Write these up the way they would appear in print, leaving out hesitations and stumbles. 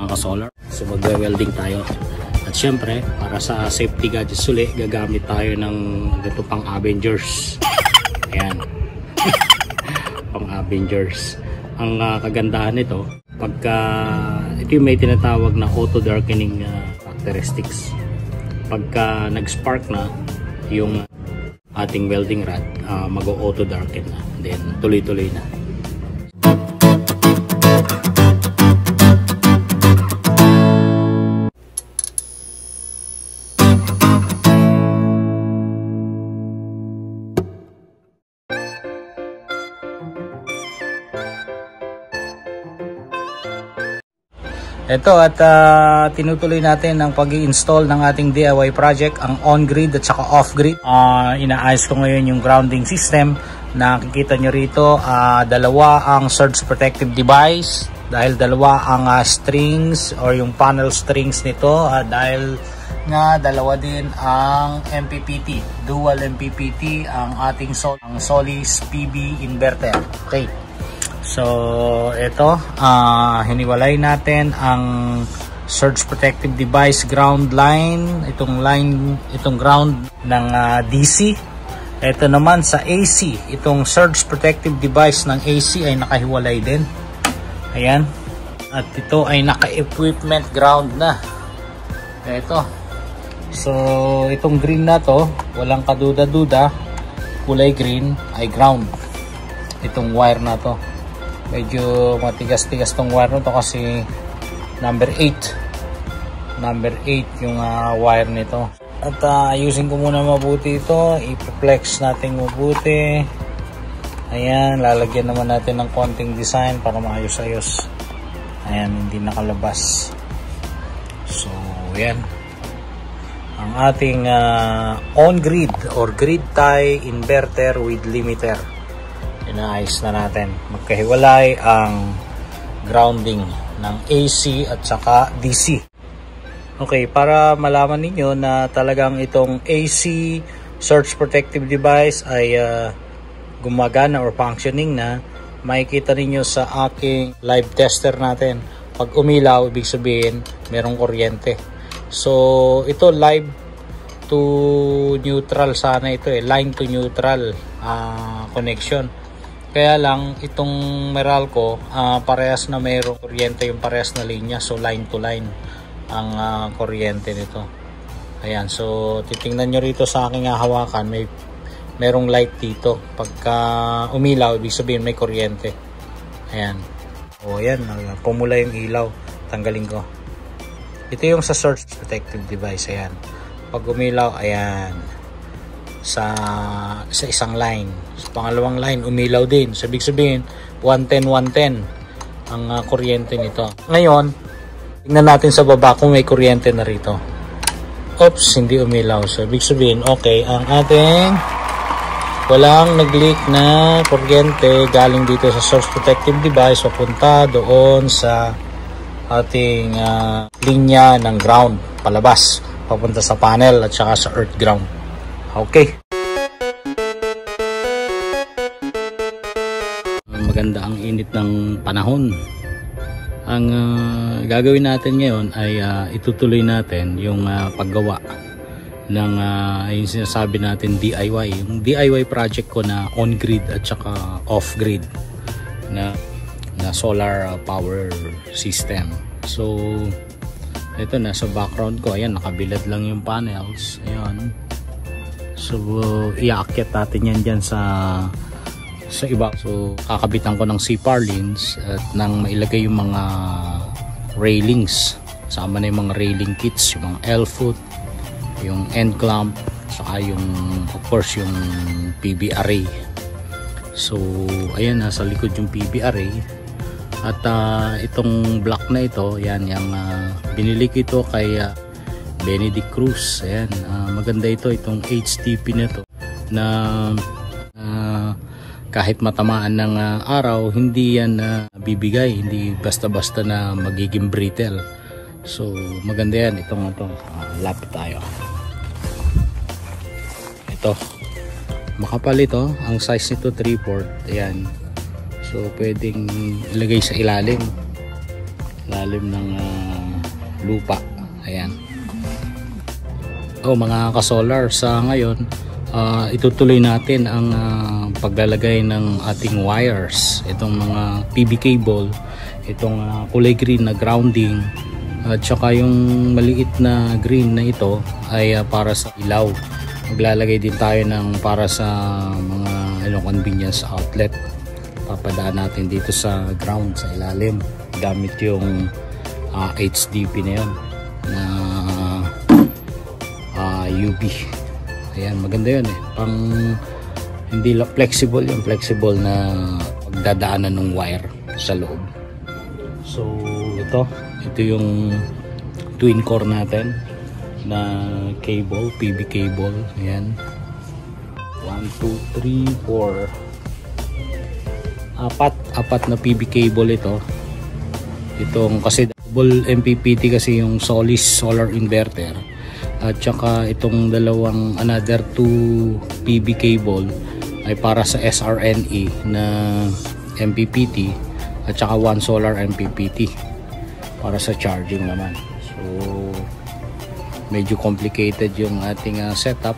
mga ka-solar. So magwe-welding tayo. At syempre, para sa safety gadgets ulit, gagamit tayo ng ito pang Avengers. Ayan. Pang Avengers. Ang kagandahan nito, pagka ito yung may tinatawag na auto darkening characteristics. Pagka nag-spark na yung ating welding rod, mag-auto darken na. Then tuloy-tuloy na. Ito at tinutuloy natin ang pag-i-install ng ating DIY project, ang on-grid at saka off-grid. Inaayos ko ngayon yung grounding system. Nakikita nyo rito, dalawa ang surge protective device dahil dalawa ang strings or yung panel strings nito, dahil nga dalawa din ang MPPT, dual MPPT ang ating Solis PB inverter. Okay. So ito, hiniwalay natin ang surge protective device ground line, itong ground ng DC. Ito naman sa AC, itong surge protective device ng AC ay nakahiwalay din. Ayan. At ito ay naka-equipment ground na. Ito. So itong green na to, walang kaduda-duda, kulay green ay ground. Itong wire na to. Medyo matigas-tigas tong wire nito kasi number 8 yung wire nito. At ayusin ko muna mabuti ito, i-flex natin mabuti. Ayan, lalagyan naman natin ng konting design para maayos-ayos. Ayan, hindi nakalabas. So ayan ang ating on-grid or grid tie inverter with limiter. Inaayos na natin. Magkahiwalay ang grounding ng AC at saka DC. Okay, para malaman ninyo na talagang itong AC surge protective device ay gumagana or functioning na, makikita ninyo sa aking live tester natin. Pag umilaw, ibig sabihin merong kuryente. So ito live to neutral sana ito line to neutral connection. Kaya lang itong Meralco parehas na mayroong kuryente yung parehas na linya, so line to line ang kuryente nito. Ayan, so titingnan nyo rito sa aking hawakan, merong light dito. Pagka umilaw, ibig sabihin may kuryente. Ayan. O ayan, pumula yung ilaw. Tanggalin ko. Ito yung sa surge protective device. Ayan. Pag umilaw, ayan. Sa isang line. Sa pangalawang line, umilaw din. So, ibig sabihin, 110 ang kuryente nito. Ngayon, tingnan natin sa baba kung may kuryente na rito. Oops, hindi umilaw. So, ibig sabihin, okay, ang ating walang nag-leak na kuryente galing dito sa source protective device papunta doon sa ating linya ng ground palabas, papunta sa panel at saka sa earth ground. Okay. Maganda ang init ng panahon. Ang gagawin natin ngayon ay itutuloy natin yung paggawa ng yung sinasabi natin DIY. Yung DIY project ko na on-grid at saka off-grid na solar power system. So ito na sa background ko, ayan, nakabilad lang yung panels. Ayan. So iaakyat natin yan dyan sa iba. So kakabitan ko ng C-purlins at nang mailagay yung mga railings. Sama na yung mga railing kits, yung mga L-foot, yung end clamp, saka yung of course yung PB array. So ayan, nasa likod yung PB array. At itong block na ito, yan yung binili ko ito kay Benedict Cruz. Ayan, maganda itong HTP na to na kahit matamaan ng araw, hindi yan bibigay, hindi basta-basta na magiging brittle. So maganda yan. Itong lapit tayo. Ito makapal ito, ang size nito 3/4. Ayan, so pwedeng ilagay sa ilalim ng lupa. Ayan. Mga ka-solar, sa ngayon itutuloy natin ang paglalagay ng ating wires. Itong mga PB cable, itong kulay green na grounding, at saka yung maliit na green na ito ay para sa ilaw. Maglalagay din tayo ng para sa mga convenience outlet. Papadaan natin dito sa ground, sa ilalim, gamit yung HDP na yun na UV. Ayan, maganda yun pang hindi lang flexible, yung flexible na pagdadaanan ng wire sa loob. So ito yung twin core natin na cable, PB cable. Ayan, 1, 2, 3, 4, apat na PB cable itong kasi double MPPT kasi yung Solis solar inverter, at saka itong another 2 PB cable ay para sa SRNE na MPPT, at saka 1 solar MPPT para sa charging naman. So medyo complicated yung ating setup,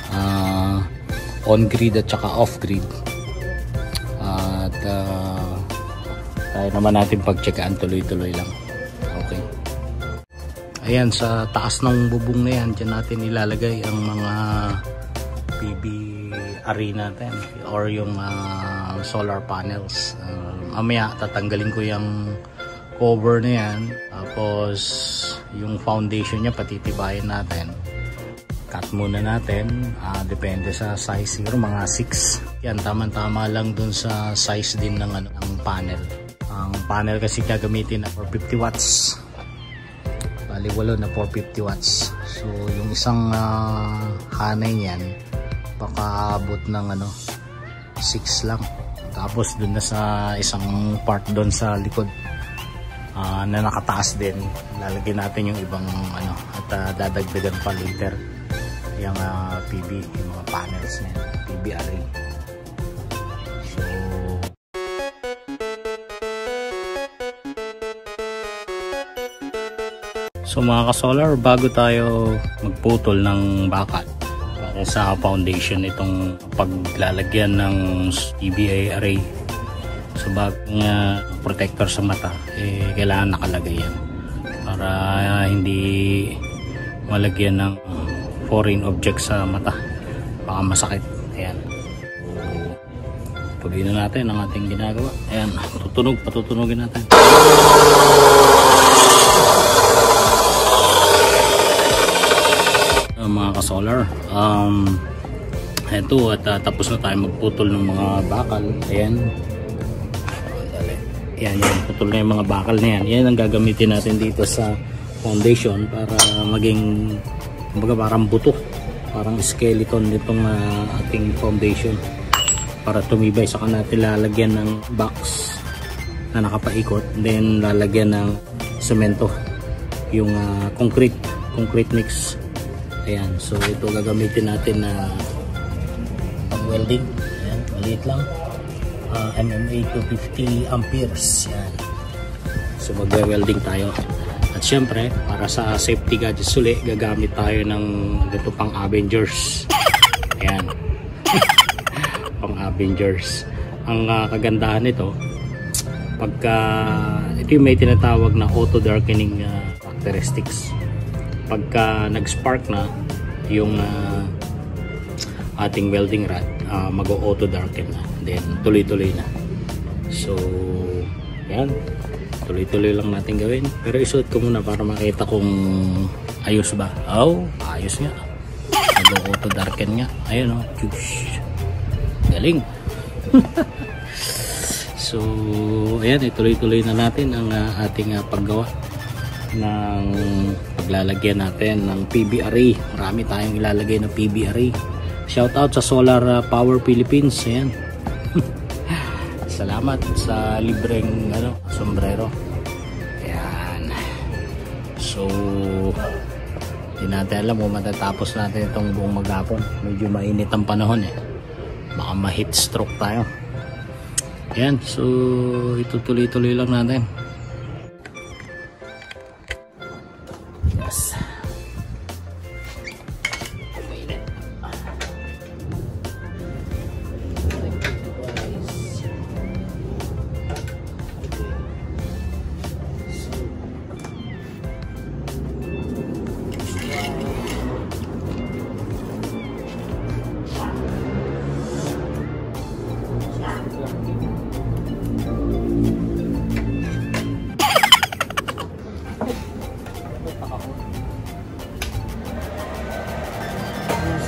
on grid at saka off grid, at tayo naman natin pagcheckaan tuloy-tuloy lang. Okay. Ayan, sa taas ng bubong na yan, dyan natin ilalagay ang mga PV array natin or yung solar panels. Mamaya tatanggalin ko yung cover na yan, tapos yung foundation nya patitibayin natin. Cut muna natin, depende sa size, siguro mga 6 yan, tama-tama lang dun sa size din ng ang panel. Ang panel kasi gagamitin na 450 watts, bali 8 na 450 watts. So yung isang hanay yan baka abot ng 6 lang. Tapos dun na sa isang part dun sa likod na nakataas din, lalagyan natin yung ibang at dadagdagan pa later yung PB, yung mga panels na yan, PB array. So mga ka-solar, bago tayo magputol ng bakal para sa foundation itong paglalagyan ng PBA array, so bagong protector sa mata, kailangan nakalagay yan para hindi malagyan ng foreign object sa mata, baka masakit. Ayan, tuloy na natin ang ating ginagawa. Ayan, patutunogin natin. Mga ka-solar, eto at tapos na tayo magputol ng mga bakal. Ayan, yan, putol na yung mga bakal na yan. Yan ang gagamitin natin dito sa foundation para maging parang buto, parang skeleton nitong ating foundation, para tumibay. Saka natin lalagyan ng box na nakapaikot, then lalagyan ng semento, yung concrete mix. Ayan, so ito gagamitin natin na pang welding. Ayan, maliit lang, MMA 250 amperes. Yan, so magwe-welding tayo. At syempre, para sa safety gadgets uli, gagamit tayo ng ito pang Avengers. Ayan. Pang Avengers. Ang kagandahan nito, ito yung may tinatawag na auto darkening characteristics. Pagka nag-spark na yung ating welding rod, mag-auto darken na, then tuloy-tuloy na. So yan, tuloy-tuloy lang natin gawin, pero isuot ko muna para makita kung ayos ba. Ayos nga, mag-auto darken nga. Ayun galing. So ayan, ituloy-tuloy na natin ang ating paggawa ng paglalagyan natin ng PB array. Marami tayong ilalagay na PB array. Shout out sa Solar Power Philippines. Ayan. Salamat sa libreng sombrero. Ayan. So hindi natin alam kung matatapos natin itong buong maghapon. Medyo mainit ang panahon baka ma-heat stroke tayo. Ayan. So itutuloy-tuloy lang natin.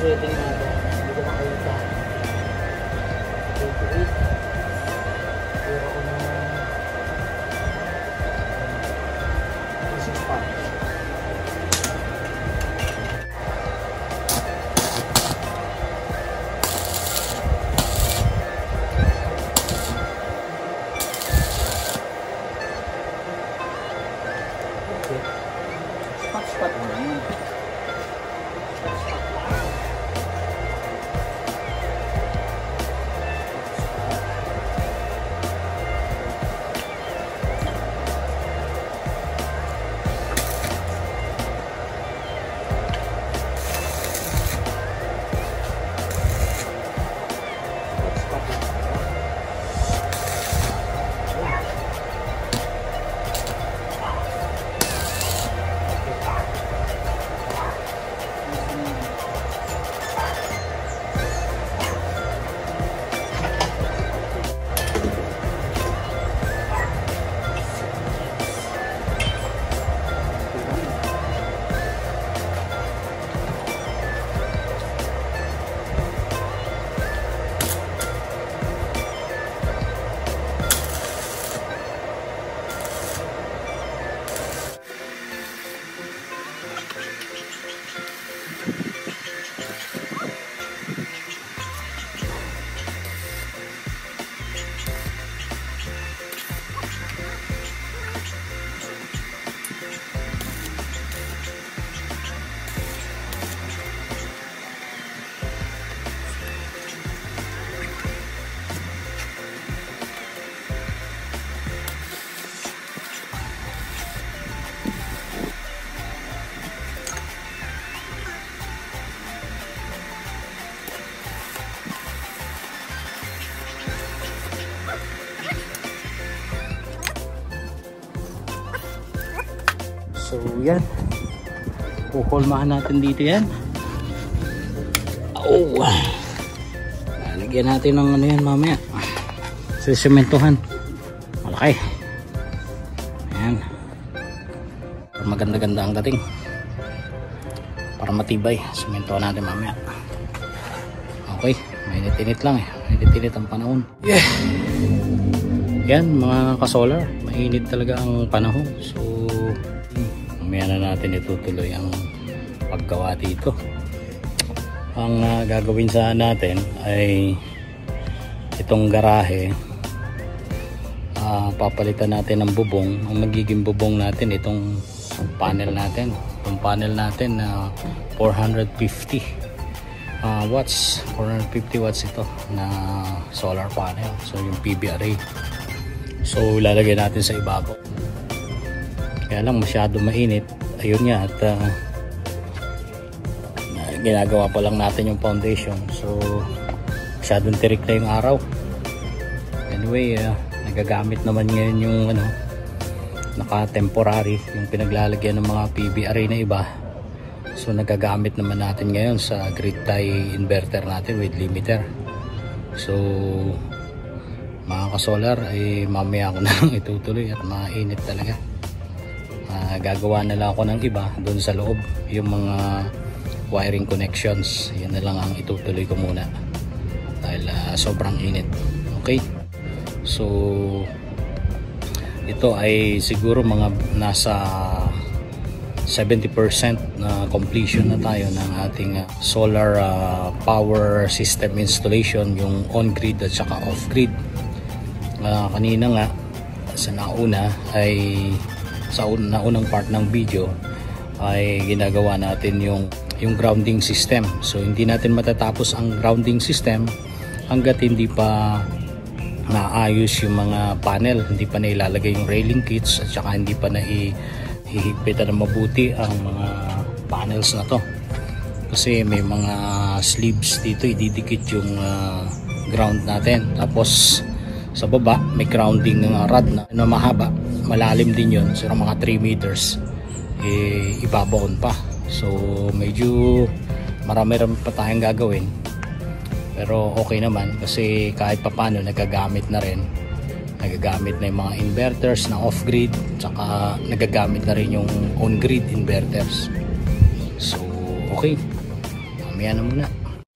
setting natin. Hindi ko makita. 28. Pero ako na 65. Spot mo yun. So yan, kukulmahan natin dito yan. Oh, lalagyan natin ng ano yan mamaya, sisementohan malaki. Ayan, para maganda-ganda ang dating, para matibay. Sementohan natin mamaya. Okay, mainit-init lang eh, mainit-init ang panahon. Yeah, yan mga kasolar, mainit talaga ang panahon. So mamaya na natin itutuloy ang paggawa dito. Ang gagawin sa natin ay itong garahe, papalitan natin ng bubong. Ang magiging bubong natin itong panel natin. Itong panel natin na 450 watts, 450 watts ito na solar panel. So yung PV array. So ilalagay natin sa ibabaw. Kaya lang masyado mainit. Ayun nga, at ginagawa pa lang natin yung foundation. So masyadong tirik na yung araw. Anyway, nagagamit naman ngayon yung naka-temporary, yung pinaglalagyan ng mga PV array na iba. So nagagamit naman natin ngayon sa grid tie inverter natin with limiter. So mga ka-solar, ay mamaya ako na lang itutuloy at mainit talaga. Gagawa na lang ako ng iba doon sa loob, yung mga wiring connections. Yan na lang ang itutuloy ko muna dahil sobrang init. Okay, so ito ay siguro mga nasa 70% na completion na tayo ng ating solar power system installation, yung on-grid at saka off-grid. Kanina nga sa nauna ay sa naunang part ng video ay ginagawa natin yung grounding system. So hindi natin matatapos ang grounding system hanggat hindi pa naayos yung mga panel, hindi pa nailalagay yung railing kits at saka hindi pa naihigpitan na mabuti ang mga panels na to. Kasi may mga sleeves dito, ididikit yung ground natin. Tapos sa baba may grounding ng rod na mahaba, malalim din yun, so mga 3 meters ibabaon pa. So medyo marami pa tayong gagawin, pero okay naman kasi kahit papano nagagamit na rin, nagagamit na yung mga inverters na off-grid, tsaka nagagamit na rin yung on-grid inverters. So okay, mamaya na muna.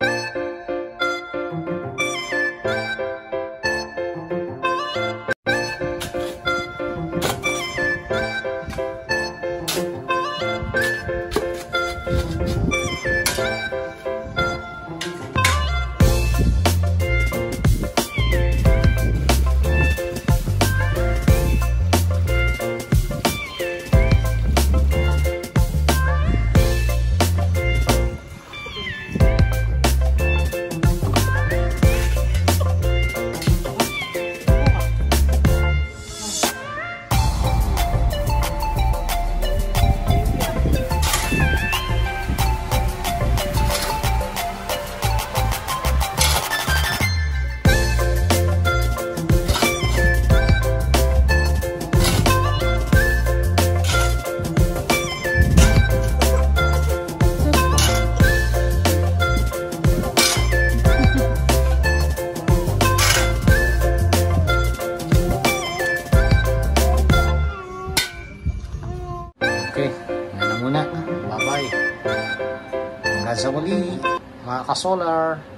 Okay, yan na muna. Bye-bye. Hanggang sa muli, mga ka-solar.